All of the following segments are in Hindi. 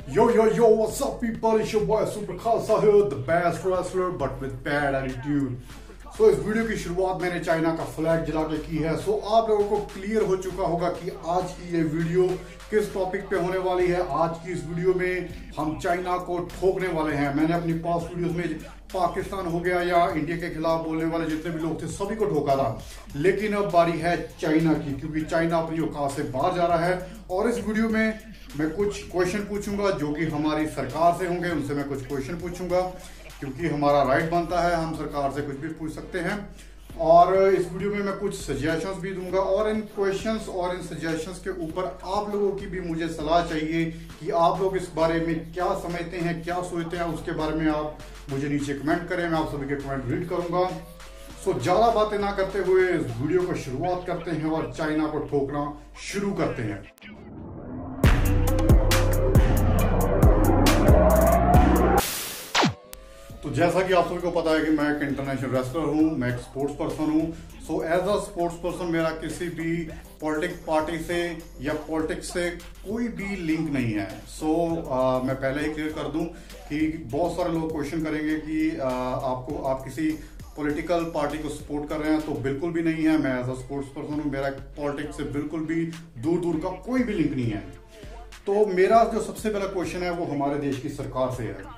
Yo, what's up, people? It's your boy Super Khalsa here, the best wrestler, but with bad attitude. सो इस वीडियो की शुरुआत मैंने चाइना का फ्लैग जला के की है। सो आप लोगों को क्लियर हो चुका होगा कि आज की ये वीडियो किस टॉपिक पे होने वाली है। आज की इस वीडियो में हम चाइना को ठोकने वाले हैं। मैंने अपनी पास्ट वीडियोस में पाकिस्तान हो गया या इंडिया के खिलाफ बोलने वाले जितने भी लोग थे सभी को ठोका था, लेकिन अब बारी है चाइना की, क्योंकि चाइना अपनी औकात से बाहर जा रहा है। और इस वीडियो में मैं कुछ क्वेश्चन पूछूंगा जो कि हमारी सरकार से होंगे, उनसे मैं कुछ क्वेश्चन पूछूंगा क्योंकि हमारा राइट बनता है, हम सरकार से कुछ भी पूछ सकते हैं। और इस वीडियो में मैं कुछ सजेशंस भी दूंगा और इन क्वेश्चंस और इन सजेशंस के ऊपर आप लोगों की भी मुझे सलाह चाहिए कि आप लोग इस बारे में क्या समझते हैं, क्या सोचते हैं, उसके बारे में आप मुझे नीचे कमेंट करें। मैं आप सभी के कमेंट रीड करूंगा। सो ज्यादा बातें ना करते हुए इस वीडियो को शुरुआत करते हैं और चाइना को ठोकना शुरू करते हैं। तो जैसा कि आप सभी को पता है कि मैं एक इंटरनेशनल रेसलर हूं, मैं एक स्पोर्ट्स पर्सन हूं। So as a sports person मेरा किसी भी पॉलिटिक पार्टी से या पॉलिटिक्स से कोई भी लिंक नहीं है। मैं पहले ही क्लियर कर दूं कि बहुत सारे लोग क्वेश्चन करेंगे कि आप किसी पॉलिटिकल पार्टी को सपोर्ट कर रहे हैं, तो बिल्कुल भी नहीं है। मैं एज अ स्पोर्ट्स पर्सन हूं, मेरा पॉलिटिक्स से बिल्कुल भी दूर दूर का कोई भी लिंक नहीं है। तो मेरा जो सबसे पहला क्वेश्चन है वो हमारे देश की सरकार से है,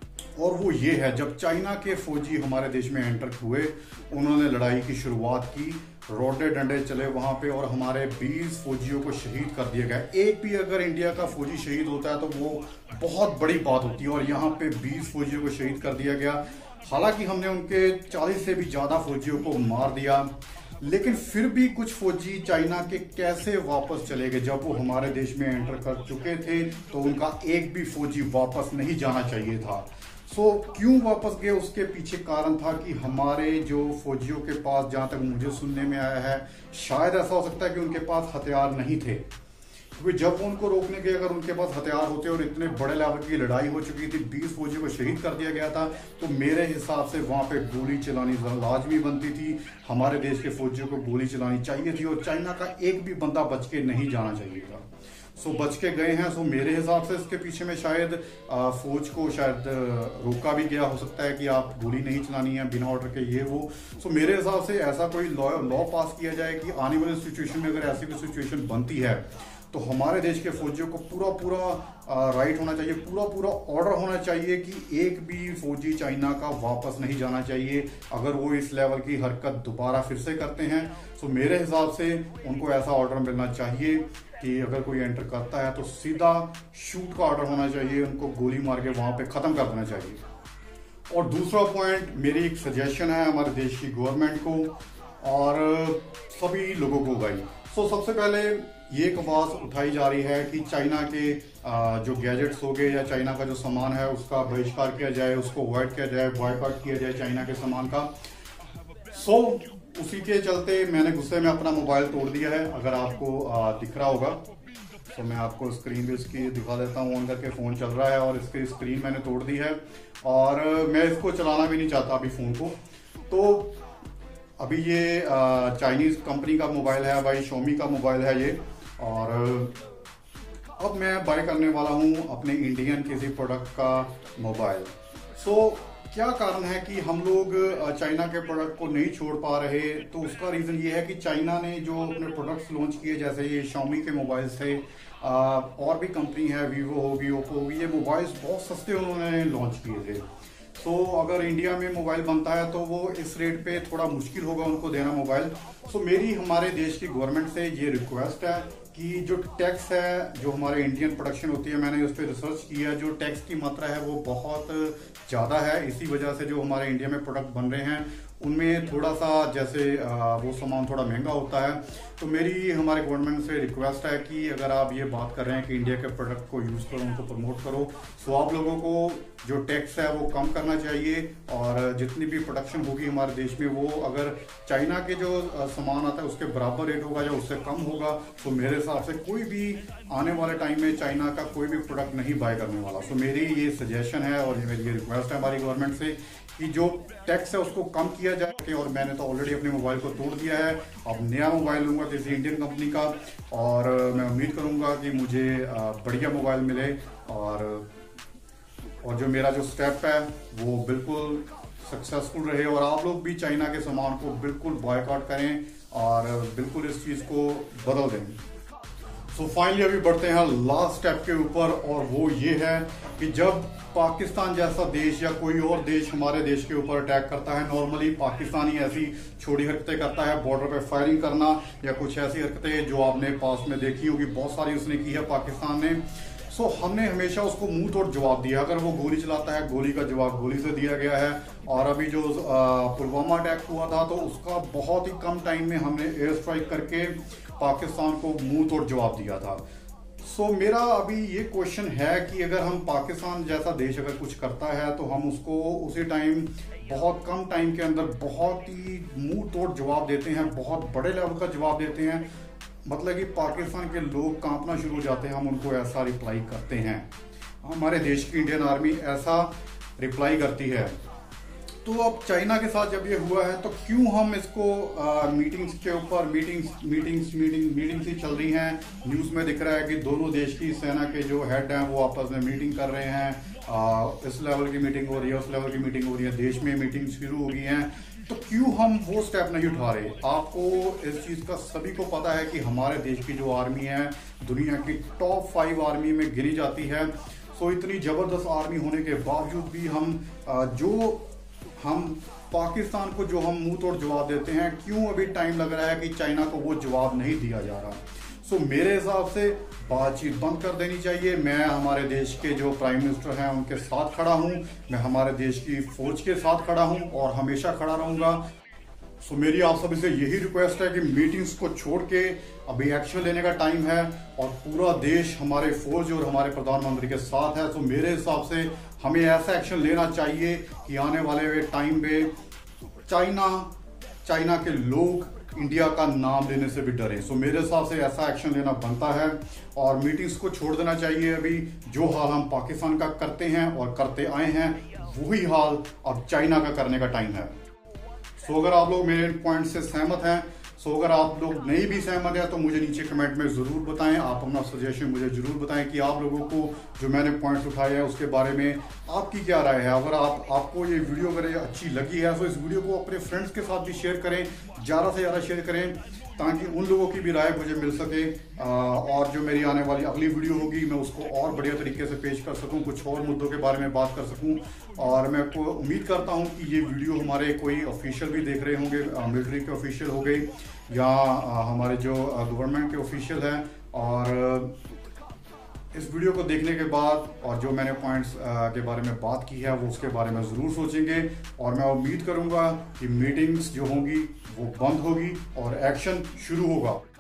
और वो ये है, जब चाइना के फौजी हमारे देश में एंटर हुए, उन्होंने लड़ाई की शुरुआत की, रोडे डंडे चले वहां पे और हमारे 20 फौजियों को शहीद कर दिया गया। एक भी अगर इंडिया का फौजी शहीद होता है तो वो बहुत बड़ी बात होती है, और यहाँ पे 20 फौजियों को शहीद कर दिया गया। हालांकि हमने उनके 40 से भी ज्यादा फौजियों को मार दिया, लेकिन फिर भी कुछ फौजी चाइना के कैसे वापस चले गए। जब वो हमारे देश में एंटर कर चुके थे तो उनका एक भी फौजी वापस नहीं जाना चाहिए था। क्यों वापस गए, उसके पीछे कारण था कि हमारे जो फौजियों के पास, जहां तक मुझे सुनने में आया है, शायद ऐसा हो सकता है कि उनके पास हथियार नहीं थे। क्योंकि जब उनको रोकने गए, अगर उनके पास हथियार होते और इतने बड़े लेवल की लड़ाई हो चुकी थी, 20 फौजियों को शहीद कर दिया गया था, तो मेरे हिसाब से वहां पे गोली चलानी लाजमी बनती थी। हमारे देश के फौजियों को गोली चलानी चाहिए थी और चाइना का एक भी बंदा बच के नहीं जाना चाहिए था। बच के गए हैं। मेरे हिसाब से इसके पीछे में शायद फौज को शायद रोका भी गया हो सकता है कि आप गोली नहीं चलानी है बिना ऑर्डर के, ये वो। मेरे हिसाब से ऐसा कोई लॉ पास किया जाए कि आने वाली सिचुएशन में अगर ऐसी कोई सिचुएशन बनती है तो हमारे देश के फौजियों को पूरा राइट होना चाहिए, पूरा ऑर्डर होना चाहिए कि एक भी फौजी चाइना का वापस नहीं जाना चाहिए अगर वो इस लेवल की हरकत दोबारा फिर से करते हैं। मेरे हिसाब से उनको ऐसा ऑर्डर मिलना चाहिए कि अगर कोई एंटर करता है तो सीधा शूट का ऑर्डर होना चाहिए, उनको गोली मार के वहां पे खत्म कर देना चाहिए। और दूसरा पॉइंट, मेरी एक सजेशन है हमारे देश की गवर्नमेंट को और सभी लोगों को भाई। सबसे पहले ये एक आवाज उठाई जा रही है कि चाइना के जो गैजेट्स हो गए या चाइना का जो सामान है उसका बहिष्कार किया जाए, उसको अवॉइड किया जाए, बॉयकॉट किया जाए चाइना के सामान का। उसी के चलते मैंने गुस्से में अपना मोबाइल तोड़ दिया है। अगर आपको दिख रहा होगा तो मैं आपको स्क्रीन भी इसकी दिखा देता हूँ। ऑन करके फोन चल रहा है और इसकी स्क्रीन मैंने तोड़ दी है और मैं इसको चलाना भी नहीं चाहता अभी फोन को। तो अभी ये चाइनीज कंपनी का मोबाइल है भाई, Xiaomi का मोबाइल है ये। और अब मैं बाय करने वाला हूँ अपने इंडियन किसी प्रोडक्ट का मोबाइल। क्या कारण है कि हम लोग चाइना के प्रोडक्ट को नहीं छोड़ पा रहे, तो उसका रीजन ये है कि चाइना ने जो अपने प्रोडक्ट्स लॉन्च किए, जैसे ये Xiaomi के मोबाइल्स थे, और भी कंपनी है, वीवो होगी, ओप्पो होगी, ये मोबाइल्स बहुत सस्ते उन्होंने लॉन्च किए थे। अगर इंडिया में मोबाइल बनता है तो वो इस रेट पे थोड़ा मुश्किल होगा उनको देना मोबाइल। मेरी हमारे देश की गवर्नमेंट से ये रिक्वेस्ट है कि जो टैक्स है, जो हमारे इंडियन प्रोडक्शन होती है, मैंने उस पर रिसर्च किया, जो टैक्स की मात्रा है वो बहुत ज़्यादा है। इसी वजह से जो हमारे इंडिया में प्रोडक्ट बन रहे हैं उनमें थोड़ा सा जैसे वो सामान थोड़ा महंगा होता है। तो मेरी हमारे गवर्नमेंट से रिक्वेस्ट है कि अगर आप ये बात कर रहे हैं कि इंडिया के प्रोडक्ट को यूज़ करो, उनको प्रमोट करो, आप लोगों को जो टैक्स है वो कम करना चाहिए। और जितनी भी प्रोडक्शन होगी हमारे देश में, वो अगर चाइना के जो सामान आता है उसके बराबर रेट होगा या उससे कम होगा, तो मेरे हिसाब से कोई भी आने वाले टाइम में चाइना का कोई भी प्रोडक्ट नहीं बाय करने वाला। मेरी ये सजेशन है और मेरी ये रिक्वेस्ट है हमारी गवर्नमेंट से कि जो टैक्स है उसको कम किया दिया जाए। और मैंने तो ऑलरेडी अपने मोबाइल को तोड़ दिया है, अब नया मोबाइल लूँगा किसी इंडियन कंपनी का, और मैं उम्मीद करूँगा कि मुझे बढ़िया मोबाइल मिले, और जो मेरा जो स्टेप है वो बिल्कुल सक्सेसफुल रहे, और आप लोग भी चाइना के सामान को बिल्कुल बॉयकॉट करें और बिल्कुल इस चीज़ को बदल दें। सो फाइनली अभी बढ़ते हैं लास्ट स्टेप के ऊपर, और वो ये है कि जब पाकिस्तान जैसा देश या कोई और देश हमारे देश के ऊपर अटैक करता है, नॉर्मली पाकिस्तान ही ऐसी छोटी हरकतें करता है, बॉर्डर पे फायरिंग करना या कुछ ऐसी हरकतें जो आपने पास में देखी होगी, बहुत सारी उसने की है पाकिस्तान ने। सो हमने हमेशा उसको मुंह तोड़ जवाब दिया। अगर वो गोली चलाता है, गोली का जवाब गोली से दिया गया है। और अभी जो पुलवामा अटैक हुआ था, तो उसका बहुत ही कम टाइम में हमने एयर स्ट्राइक करके पाकिस्तान को मुंह तोड़ जवाब दिया था। सो मेरा अभी ये क्वेश्चन है कि अगर हम पाकिस्तान जैसा देश अगर कुछ करता है तो हम उसको उसी टाइम बहुत कम टाइम के अंदर बहुत ही मुंह तोड़ जवाब देते हैं, बहुत बड़े लेवल का जवाब देते हैं। मतलब कि पाकिस्तान के लोग कांपना शुरू हो जाते हैं, हम उनको ऐसा रिप्लाई करते हैं। हमारे देश की इंडियन आर्मी ऐसा रिप्लाई करती है। तो अब चाइना के साथ जब ये हुआ है, तो क्यों हम इसको मीटिंग्स के ऊपर मीटिंग्स ही चल रही हैं। न्यूज़ में दिख रहा है कि दोनों देश की सेना के जो हेड हैं वो आपस में मीटिंग कर रहे हैं, इस लेवल की मीटिंग हो रही है, उस लेवल की मीटिंग हो रही है, देश में मीटिंग शुरू हो गई हैं। तो क्यों हम वो स्टेप नहीं उठा रहे। आपको इस चीज़ का सभी को पता है कि हमारे देश की जो आर्मी है दुनिया की टॉप 5 आर्मी में गिनी जाती है। सो इतनी ज़बरदस्त आर्मी होने के बावजूद भी हम पाकिस्तान को जो हम मुंह तोड़ जवाब देते हैं, क्यों अभी टाइम लग रहा है कि चाइना को वो जवाब नहीं दिया जा रहा। सो मेरे हिसाब से बातचीत बंद कर देनी चाहिए। मैं हमारे देश के जो प्राइम मिनिस्टर हैं उनके साथ खड़ा हूं, मैं हमारे देश की फौज के साथ खड़ा हूं और हमेशा खड़ा रहूंगा। सो मेरी आप सभी से यही रिक्वेस्ट है कि मीटिंग्स को छोड़ के अभी एक्शन लेने का टाइम है, और पूरा देश हमारे फौज और हमारे प्रधानमंत्री के साथ है। सो मेरे हिसाब से हमें ऐसा एक्शन लेना चाहिए कि आने वाले टाइम पे चाइना के लोग इंडिया का नाम लेने से भी डरे। सो मेरे हिसाब से ऐसा एक्शन लेना बनता है, और मीटिंग्स को छोड़ देना चाहिए। अभी जो हाल हम पाकिस्तान का करते हैं और करते आए हैं, वही हाल अब चाइना का करने का टाइम है। सो अगर आप लोग मेरे पॉइंट से सहमत हैं, सो अगर आप लोग नहीं भी सहमत हैं तो मुझे नीचे कमेंट में ज़रूर बताएं। आप अपना सजेशन मुझे ज़रूर बताएं कि आप लोगों को जो मैंने पॉइंट्स उठाए हैं उसके बारे में आपकी क्या राय है। अगर आपको ये वीडियो अगर अच्छी लगी है तो इस वीडियो को अपने फ्रेंड्स के साथ भी शेयर करें, ज़्यादा से ज़्यादा शेयर करें, ताकि उन लोगों की भी राय मुझे मिल सके, और जो मेरी आने वाली अगली वीडियो होगी मैं उसको और बढ़िया तरीके से पेश कर सकूं, कुछ और मुद्दों के बारे में बात कर सकूं। और मैं को उम्मीद करता हूं कि ये वीडियो हमारे कोई ऑफिशियल भी देख रहे होंगे, मिलिट्री के ऑफिशियल हो गए या हमारे जो गवर्नमेंट के ऑफिशियल हैं, और इस वीडियो को देखने के बाद और जो मैंने पॉइंट्स के बारे में बात की है वो उसके बारे में ज़रूर सोचेंगे। और मैं उम्मीद करूंगा कि मीटिंग्स जो होंगी वो बंद होगी और एक्शन शुरू होगा।